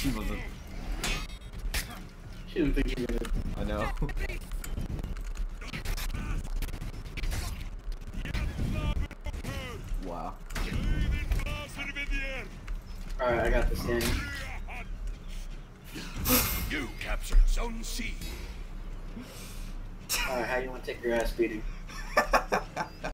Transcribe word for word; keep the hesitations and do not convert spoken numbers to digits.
She wasn't. She didn't think you would. I know. Wow. Alright, I got this, Danny. You captured Zone C. Alright, how you want to take your ass beating?